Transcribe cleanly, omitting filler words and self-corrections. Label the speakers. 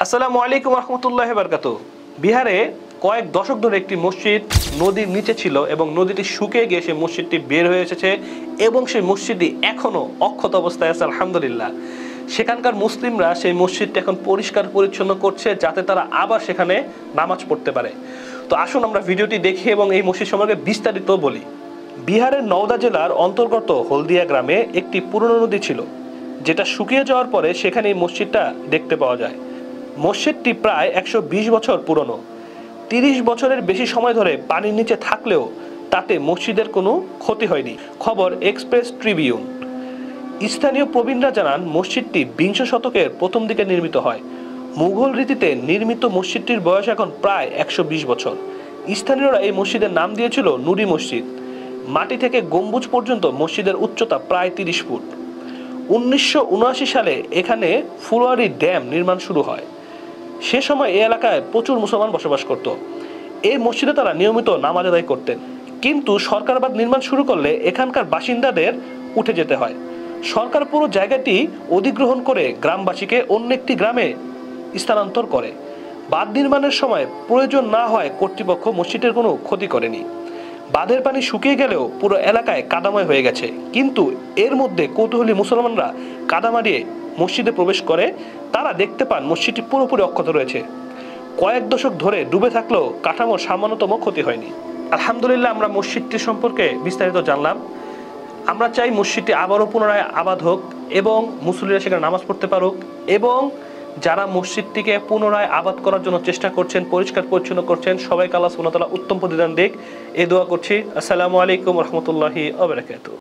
Speaker 1: আসসালামু আলাইকুম রহমতুল্লাহ বারকাতুহু। বিহারে কয়েক দশক ধরে একটি মসজিদ নদীর নিচে ছিল এবং নদীটি শুকিয়ে গিয়ে সেই মসজিদটি বের হয়ে এসেছে এবং সেই মসজিদটি এখনো অক্ষত অবস্থায় আছে আলহামদুলিল্লাহ। সেখানকার মুসলিমরা সেই মসজিদটি এখন পরিষ্কার পরিচ্ছন্ন করছে যাতে তারা আবার সেখানে নামাজ পড়তে পারে। তো আসুন আমরা ভিডিওটি দেখি এবং এই মসজিদ সম্পর্কে বিস্তারিত বলি। বিহারের নওদা জেলার অন্তর্গত হলদিয়া গ্রামে একটি পুরনো নদী ছিল, যেটা শুকিয়ে যাওয়ার পরে সেখানে এই মসজিদটা দেখতে পাওয়া যায়। মসজিদটি প্রায় 120 বছর পুরনো। 30 বছরের বেশি সময় ধরে পানির নিচে থাকলেও তাতে মসজিদের কোনো ক্ষতি হয়নি। খবর এক্সপ্রেস ট্রিবিউন। স্থানীয় প্রবীণরা জানান, মসজিদটি 20 শতকের প্রথম দিকে নির্মিত হয়। মুঘল রীতিতে নির্মিত মসজিদটির বয়স এখন প্রায় 120 বছর। স্থানীয়রা এই মসজিদের নাম দিয়েছিল নুরি মসজিদ। মাটি থেকে গম্বুজ পর্যন্ত মসজিদের উচ্চতা প্রায় 30 ফুট। 1979 সালে এখানে ফুলওয়ারি ড্যাম নির্মাণ শুরু হয়। সে সময় এই এলাকায় প্রচুর মুসলমান বসবাস করত। এই মসজিদে তারা নিয়মিত নামাজ আদায় করতেন, কিন্তু সরকারবাদ নির্মাণ শুরু করলে এখানকার বাসিন্দাদের উঠে যেতে হয়। সরকার পুরো জায়গাটি অধিগ্রহণ করে গ্রামবাসীকে অন্য একটি গ্রামে স্থানান্তর করে। বাঁধ নির্মাণের সময় প্রয়োজন না হয় কর্তৃপক্ষ মসজিদের কোনো ক্ষতি করেনি। বাঁধের পানি শুকিয়ে গেলেও পুরো এলাকায় কাদাময় হয়ে গেছে, কিন্তু এর মধ্যে কৌতূহলী মুসলমানরা কাদা মারিয়ে মসজিদে প্রবেশ করে। তারা দেখতে পান মসজিদটি পুরোপুরি অক্ষত রয়েছে। কয়েক দশক ধরে ডুবে থাকলেও কাঠামোর সামান্যতম ক্ষতি হয়নি। আলহামদুলিল্লাহ, আমরা মসজিদটি সম্পর্কে বিস্তারিত জানলাম। আমরা চাই মসজিদটি আবারও পুনরায় আবাদ হোক এবং মুসল্লিরা সেখানে নামাজ পড়তে পারুক, এবং যারা মসজিদটিকে পুনরায় আবাদ করার জন্য চেষ্টা করছেন, পরিষ্কার পরিচ্ছন্ন করছেন, সবাইকে আল্লাহ সুবহানাহু ওয়া তাআলা উত্তম প্রতিদান দিক, এই দোয়া করছি। আসসালামু আলাইকুম রহমতুল্লাহি ওয়া বারাকাতুহু।